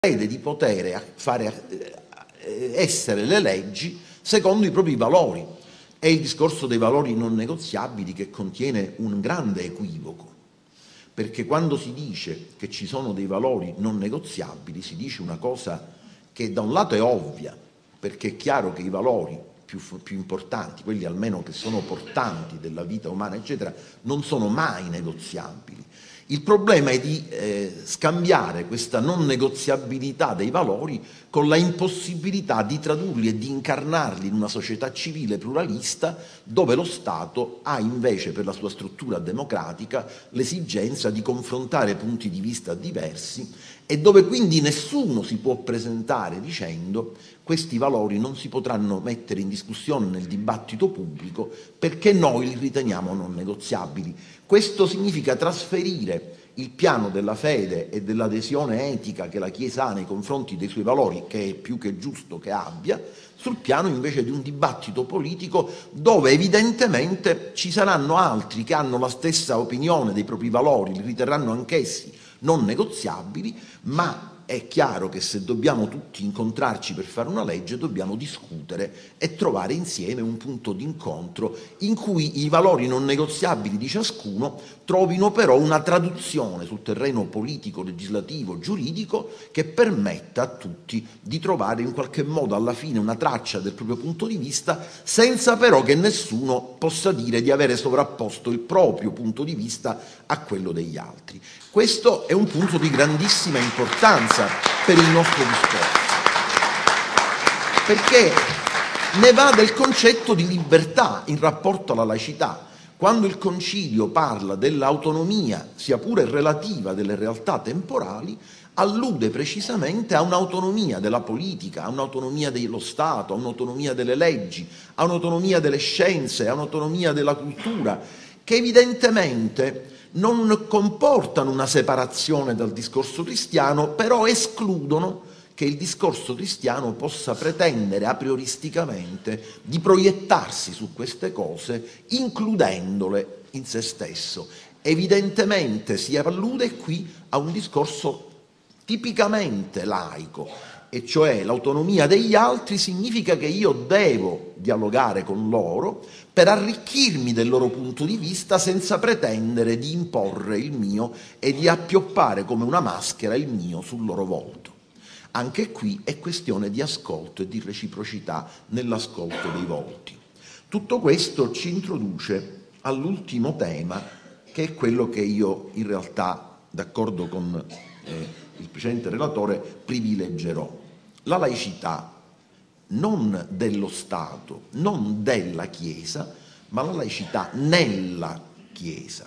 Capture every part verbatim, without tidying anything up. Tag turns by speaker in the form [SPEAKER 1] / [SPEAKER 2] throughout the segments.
[SPEAKER 1] crede di poter fare essere le leggi secondo i propri valori. È il discorso dei valori non negoziabili che contiene un grande equivoco, perché quando si dice che ci sono dei valori non negoziabili si dice una cosa che da un lato è ovvia, perché è chiaro che i valori più, più importanti, quelli almeno che sono portanti della vita umana, eccetera, non sono mai negoziabili. Il problema è di eh, scambiare questa non negoziabilità dei valori con la impossibilità di tradurli e di incarnarli in una società civile pluralista, dove lo Stato ha invece, per la sua struttura democratica, l'esigenza di confrontare punti di vista diversi e dove quindi nessuno si può presentare dicendo questi valori non si potranno mettere in discussione nel dibattito pubblico perché noi li riteniamo non negoziabili. Questo significa trasferire il piano della fede e dell'adesione etica che la Chiesa ha nei confronti dei suoi valori, che è più che giusto che abbia, sul piano invece di un dibattito politico dove evidentemente ci saranno altri che hanno la stessa opinione dei propri valori, li riterranno anch'essi non negoziabili, ma è chiaro che se dobbiamo tutti incontrarci per fare una legge dobbiamo discutere e trovare insieme un punto d'incontro in cui i valori non negoziabili di ciascuno trovino però una traduzione sul terreno politico, legislativo, giuridico che permetta a tutti di trovare in qualche modo alla fine una traccia del proprio punto di vista, senza però che nessuno possa dire di avere sovrapposto il proprio punto di vista a quello degli altri. Questo è un punto di grandissima importanza per il nostro discorso, perché ne va del concetto di libertà in rapporto alla laicità. Quando il Concilio parla dell'autonomia, sia pure relativa, delle realtà temporali, allude precisamente a un'autonomia della politica, a un'autonomia dello Stato, a un'autonomia delle leggi, a un'autonomia delle scienze, a un'autonomia della cultura, che evidentemente non comportano una separazione dal discorso cristiano, però escludono che il discorso cristiano possa pretendere a prioristicamente di proiettarsi su queste cose, includendole in se stesso. Evidentemente si allude qui a un discorso tipicamente laico, e cioè l'autonomia degli altri significa che io devo dialogare con loro per arricchirmi del loro punto di vista senza pretendere di imporre il mio e di appioppare come una maschera il mio sul loro volto. Anche qui è questione di ascolto e di reciprocità nell'ascolto dei volti. Tutto questo ci introduce all'ultimo tema, che è quello che io in realtà, d'accordo con eh, il precedente relatore, privilegerò. La laicità non dello Stato, non della Chiesa, ma la laicità nella Chiesa,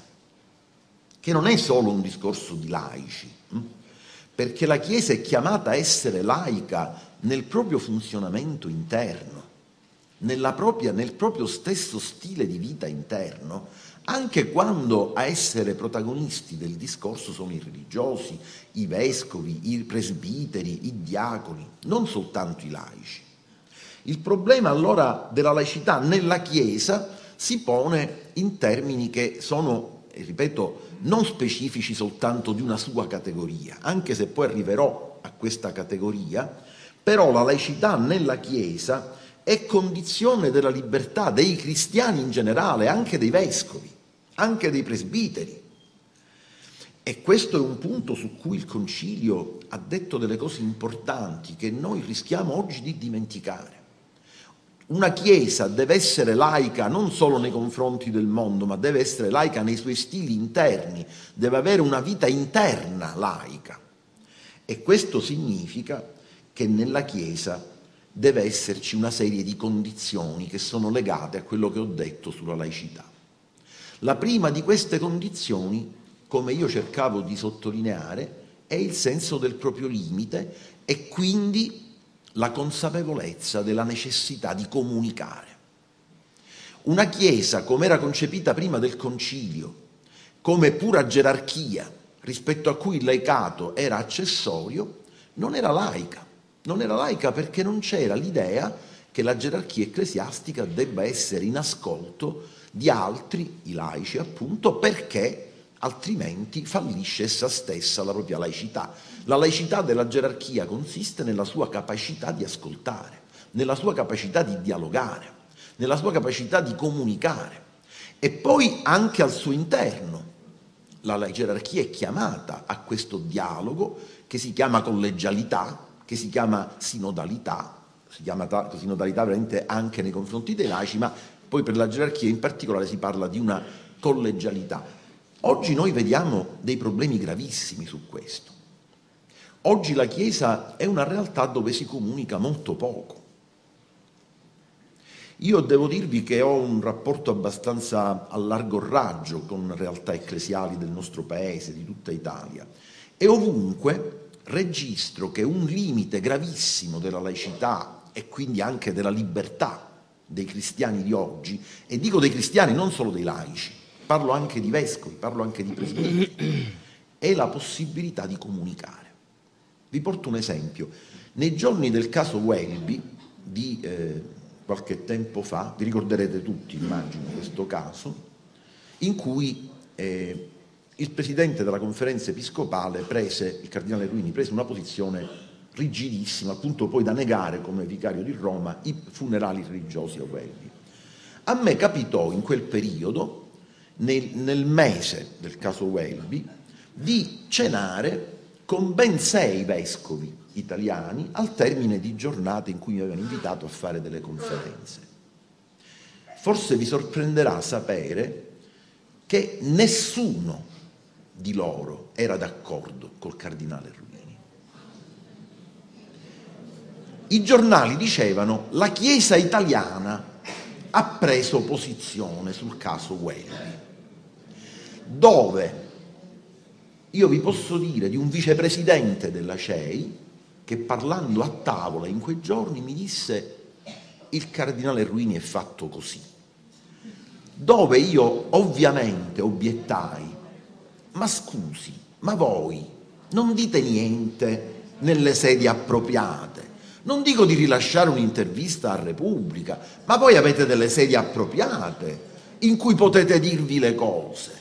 [SPEAKER 1] che non è solo un discorso di laici, perché la Chiesa è chiamata a essere laica nel proprio funzionamento interno, nella propria, nel proprio stesso stile di vita interno, anche quando a essere protagonisti del discorso sono i religiosi, i vescovi, i presbiteri, i diaconi, non soltanto i laici. Il problema allora della laicità nella Chiesa si pone in termini che sono, ripeto, non specifici soltanto di una sua categoria, anche se poi arriverò a questa categoria, però la laicità nella Chiesa è condizione della libertà dei cristiani in generale, anche dei vescovi, anche dei presbiteri. E questo è un punto su cui il Concilio ha detto delle cose importanti che noi rischiamo oggi di dimenticare. Una Chiesa deve essere laica non solo nei confronti del mondo, ma deve essere laica nei suoi stili interni, deve avere una vita interna laica. E questo significa che nella Chiesa deve esserci una serie di condizioni che sono legate a quello che ho detto sulla laicità. La prima di queste condizioni, come io cercavo di sottolineare, è il senso del proprio limite e quindi la consapevolezza della necessità di comunicare. Una Chiesa, come era concepita prima del Concilio, come pura gerarchia rispetto a cui il laicato era accessorio, non era laica. Non era laica perché non c'era l'idea che la gerarchia ecclesiastica debba essere in ascolto di altri, i laici appunto, perché altrimenti fallisce essa stessa la propria laicità. La laicità della gerarchia consiste nella sua capacità di ascoltare, nella sua capacità di dialogare, nella sua capacità di comunicare e poi anche al suo interno. La gerarchia è chiamata a questo dialogo che si chiama collegialità, che si chiama sinodalità, si chiama sinodalità veramente anche nei confronti dei laici, ma poi per la gerarchia in particolare si parla di una collegialità. Oggi noi vediamo dei problemi gravissimi su questo. Oggi la Chiesa è una realtà dove si comunica molto poco. Io devo dirvi che ho un rapporto abbastanza a largo raggio con realtà ecclesiali del nostro paese, di tutta Italia, e ovunque registro che un limite gravissimo della laicità e quindi anche della libertà dei cristiani di oggi, e dico dei cristiani non solo dei laici, parlo anche di vescovi, parlo anche di presbiteri, è la possibilità di comunicare. Vi porto un esempio. Nei giorni del caso Welby di eh, qualche tempo fa, vi ricorderete tutti, immagino, questo caso, in cui eh, il presidente della conferenza episcopale prese, il cardinale Ruini, prese una posizione rigidissima, al punto poi da negare come vicario di Roma i funerali religiosi a Welby. A me capitò in quel periodo, nel, nel mese del caso Welby, di cenare con ben sei vescovi italiani al termine di giornate in cui mi avevano invitato a fare delle conferenze. Forse vi sorprenderà sapere che nessuno di loro era d'accordo col cardinale Ruini. I giornali dicevano: la Chiesa italiana ha preso posizione sul caso Welby, dove io vi posso dire di un vicepresidente della C E I che, parlando a tavola in quei giorni, mi disse: il cardinale Ruini è fatto così. Dove io ovviamente obiettai: ma scusi, ma voi non dite niente nelle sedi appropriate? Non dico di rilasciare un'intervista a Repubblica, ma voi avete delle sedi appropriate in cui potete dirvi le cose.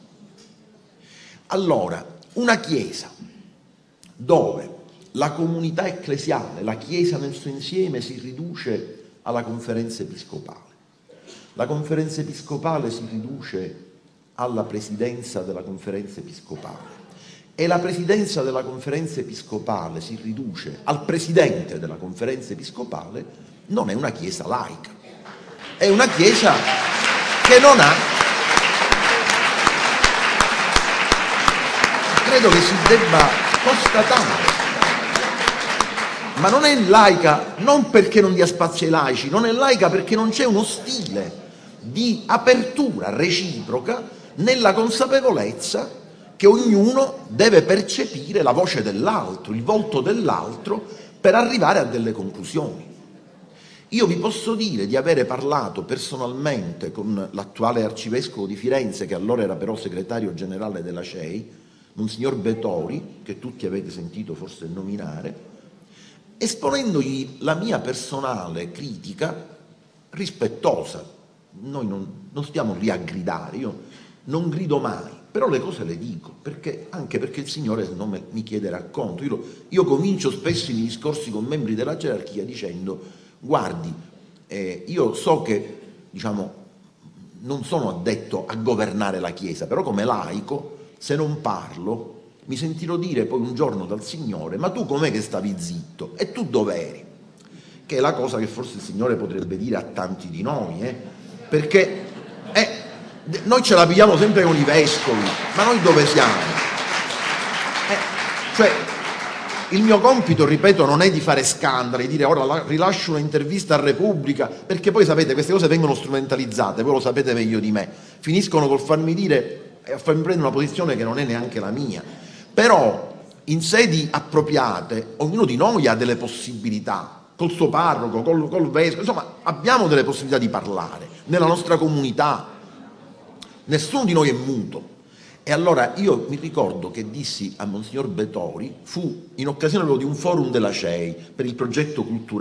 [SPEAKER 1] Allora, una Chiesa dove la comunità ecclesiale, la Chiesa nel suo insieme, si riduce alla conferenza episcopale, la conferenza episcopale si riduce alla presidenza della conferenza episcopale e la presidenza della conferenza episcopale si riduce al presidente della conferenza episcopale, non è una Chiesa laica, è una Chiesa che non ha... Credo che si debba constatare, ma non è laica non perché non dia spazio ai laici, non è laica perché non c'è uno stile di apertura reciproca nella consapevolezza che ognuno deve percepire la voce dell'altro, il volto dell'altro, per arrivare a delle conclusioni. Io vi posso dire di avere parlato personalmente con l'attuale arcivescovo di Firenze, che allora era però segretario generale della C E I, Monsignor Betori, che tutti avete sentito forse nominare, esponendogli la mia personale critica rispettosa. Noi non, non stiamo lì a gridare, io non grido mai, però le cose le dico, perché, anche perché il Signore non me, mi chiede racconto. Io, io comincio spesso i miei discorsi con membri della gerarchia dicendo: guardi, eh, io so che, diciamo, non sono addetto a governare la Chiesa, però come laico, se non parlo, mi sentirò dire poi un giorno dal Signore: ma tu com'è che stavi zitto? E tu dov'eri? Che è la cosa che forse il Signore potrebbe dire a tanti di noi, eh? Perché eh, noi ce la pigliamo sempre con i vescovi, ma noi dove siamo? Eh, cioè, il mio compito, ripeto, non è di fare scandali, di dire ora rilascio un'intervista a Repubblica, perché poi sapete, queste cose vengono strumentalizzate, voi lo sapete meglio di me, finiscono col farmi dire e a farmi prendere una posizione che non è neanche la mia. Però in sedi appropriate ognuno di noi ha delle possibilità, col suo parroco, col, col vescovo, insomma abbiamo delle possibilità di parlare nella nostra comunità, nessuno di noi è muto. E allora io mi ricordo che dissi a Monsignor Betori, fu in occasione di un forum della C E I per il progetto culturale